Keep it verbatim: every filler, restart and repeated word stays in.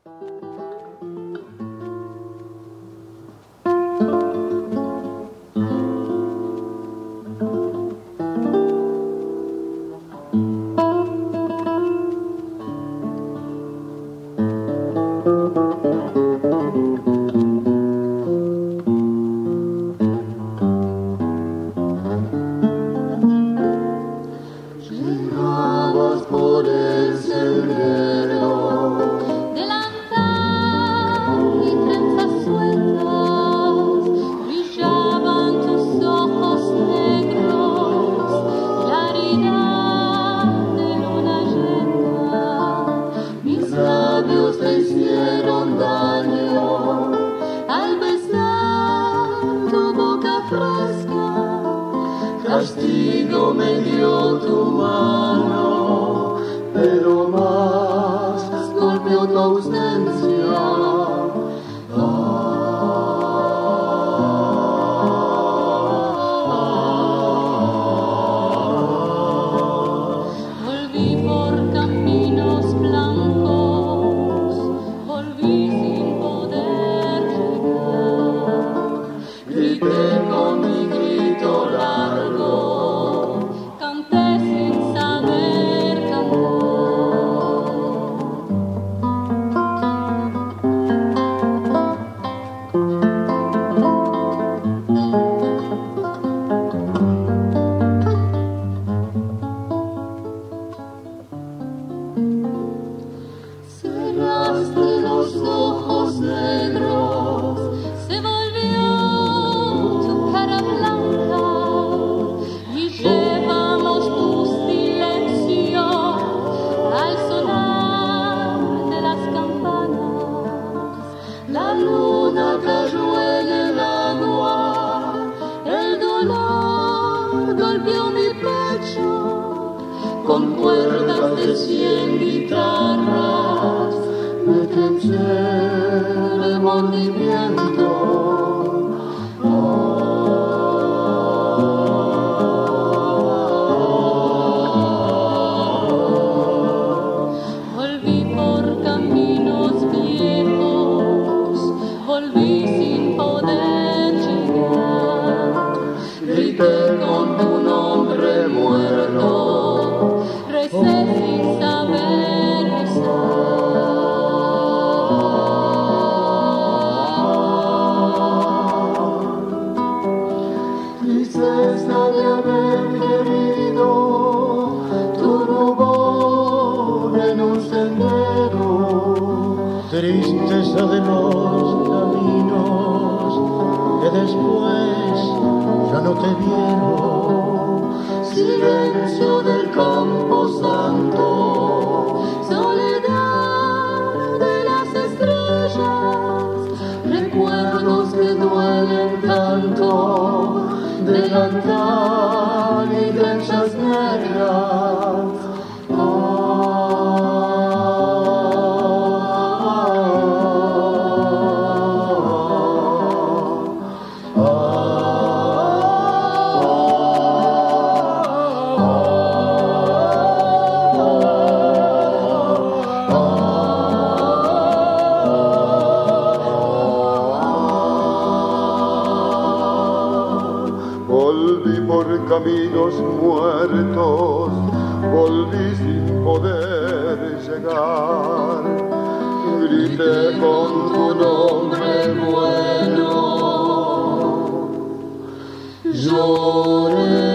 Castigo me dio tu mano, pero más golpeó tu ausencia. Volví por caminos blancos, volví sin poder llegar. Grité con mi grito largo, Canté sin saber cantar. cerraste los ojos negros, Se volvió tu cara blanca y llevamos tu silencio al sonar de las campanas. la luna cayó en el agua, el dolor golpeó mi pecho, con cuerdas de cien guitarras, me cansé de movimiento. Volví por caminos viejos, volví sin poder llegar. Grité con tu nombre muerto, Recé sin saber rezar. tristeza de haber querido tu rubor en un sendero, Tristeza de los caminos que después ya no te vieron. silencio del campo santo, Soledad de las estrellas, recuerdos que duelen tanto, delantal y trenzas negras. Volví por caminos muertos, volví sin poder llegar. Grité con tu nombre bueno, lloré.